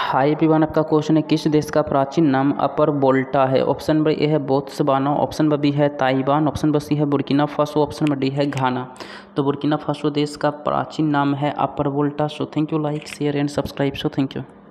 Hi everyone, आपका question है किस देश का प्राचीन नाम अपर वोल्टा है। ऑप्शन नंबर ए है बोत्सवाना, ऑप्शन नंबर बी है ताइवान, ऑप्शन नंबर सी है Burkina Faso, option number D है घाना। तो बुर्किना फासो देश का प्राचीन नाम है Upper Volta. So thank you, like share and subscribe. So thank you.